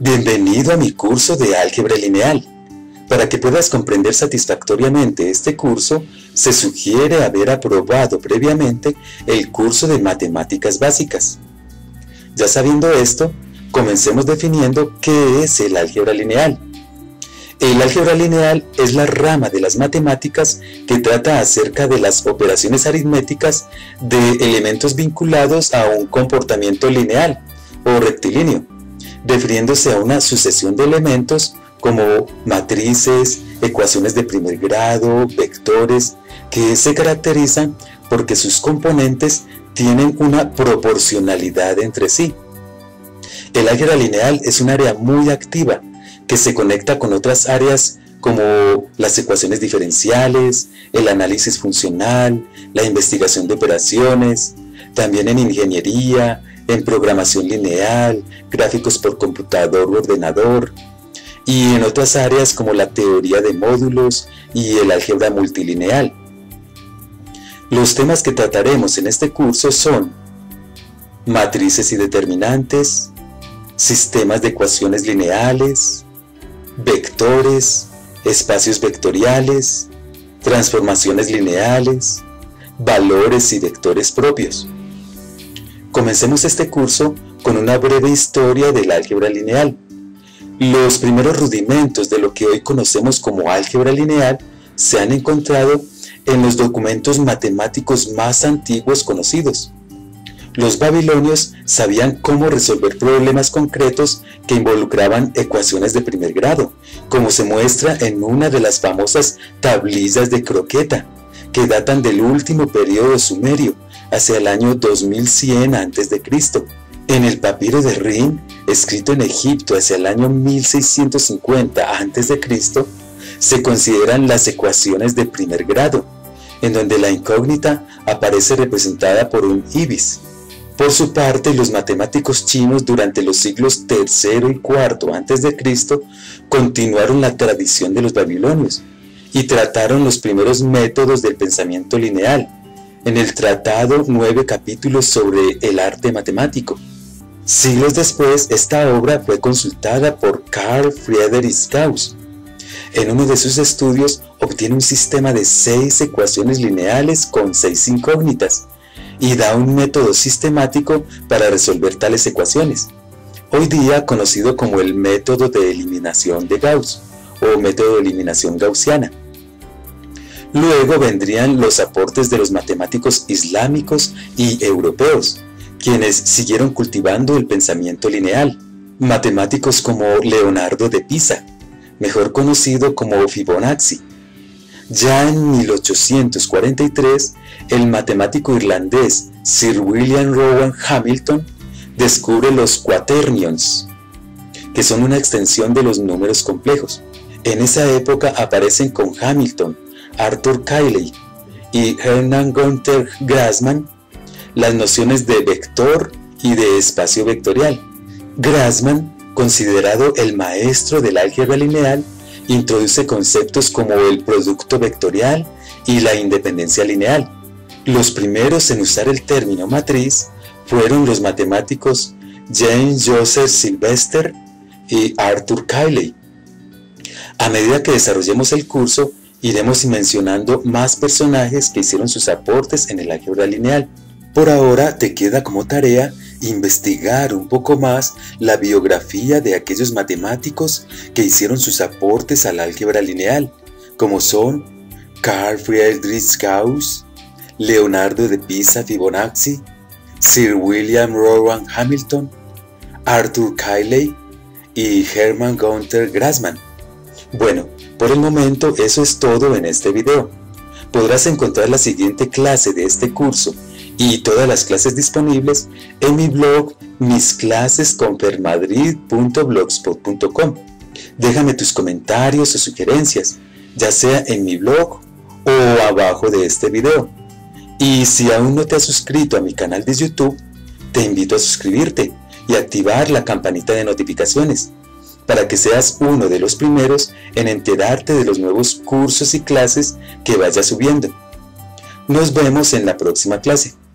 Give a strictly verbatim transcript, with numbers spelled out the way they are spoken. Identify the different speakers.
Speaker 1: Bienvenido a mi curso de álgebra lineal. Para que puedas comprender satisfactoriamente este curso, se sugiere haber aprobado previamente el curso de matemáticas básicas. Ya sabiendo esto, comencemos definiendo qué es el álgebra lineal. El álgebra lineal es la rama de las matemáticas que trata acerca de las operaciones aritméticas de elementos vinculados a un comportamiento lineal o rectilíneo, refiriéndose a una sucesión de elementos como matrices, ecuaciones de primer grado, vectores, que se caracterizan porque sus componentes tienen una proporcionalidad entre sí. El álgebra lineal es un área muy activa que se conecta con otras áreas como las ecuaciones diferenciales, el análisis funcional, la investigación de operaciones, también en ingeniería, en programación lineal, gráficos por computador u ordenador, y en otras áreas como la teoría de módulos y el álgebra multilineal. Los temas que trataremos en este curso son matrices y determinantes, sistemas de ecuaciones lineales, vectores, espacios vectoriales, transformaciones lineales, valores y vectores propios. Comencemos este curso con una breve historia del álgebra lineal. Los primeros rudimentos de lo que hoy conocemos como álgebra lineal se han encontrado en los documentos matemáticos más antiguos conocidos. Los babilonios sabían cómo resolver problemas concretos que involucraban ecuaciones de primer grado, como se muestra en una de las famosas tablillas de croqueta, que datan del último periodo sumerio, hacia el año dos mil cien antes de Cristo. En el papiro de Rin, escrito en Egipto hacia el año mil seiscientos cincuenta antes de Cristo, se consideran las ecuaciones de primer grado, en donde la incógnita aparece representada por un ibis. Por su parte, los matemáticos chinos durante los siglos tercero y cuarto antes de Cristo continuaron la tradición de los babilonios y trataron los primeros métodos del pensamiento lineal en el tratado Nueve capítulos sobre el arte matemático. Siglos después, esta obra fue consultada por Carl Friedrich Gauss. En uno de sus estudios obtiene un sistema de seis ecuaciones lineales con seis incógnitas y da un método sistemático para resolver tales ecuaciones, hoy día conocido como el método de eliminación de Gauss o método de eliminación gaussiana. Luego vendrían los aportes de los matemáticos islámicos y europeos, quienes siguieron cultivando el pensamiento lineal. Matemáticos como Leonardo de Pisa, mejor conocido como Fibonacci. Ya en mil ochocientos cuarenta y tres, el matemático irlandés Sir William Rowan Hamilton descubre los quaternions, que son una extensión de los números complejos. En esa época aparecen con Hamilton, Arthur Cayley y Hermann Günther Grassmann las nociones de vector y de espacio vectorial. Grassmann, considerado el maestro del álgebra lineal, introduce conceptos como el producto vectorial y la independencia lineal. Los primeros en usar el término matriz fueron los matemáticos James Joseph Sylvester y Arthur Cayley. A medida que desarrollemos el curso, iremos mencionando más personajes que hicieron sus aportes en el álgebra lineal. Por ahora te queda como tarea investigar un poco más la biografía de aquellos matemáticos que hicieron sus aportes al álgebra lineal, como son Carl Friedrich Gauss, Leonardo de Pisa Fibonacci, Sir William Rowan Hamilton, Arthur Cayley y Hermann Günther Grassmann. Bueno, por el momento eso es todo en este video. Podrás encontrar la siguiente clase de este curso y todas las clases disponibles en mi blog mis clases con fer madrid punto blogspot punto com. Déjame tus comentarios o sugerencias, ya sea en mi blog o abajo de este video. Y si aún no te has suscrito a mi canal de YouTube, te invito a suscribirte y activar la campanita de notificaciones para que seas uno de los primeros en enterarte de los nuevos cursos y clases que vaya subiendo. Nos vemos en la próxima clase.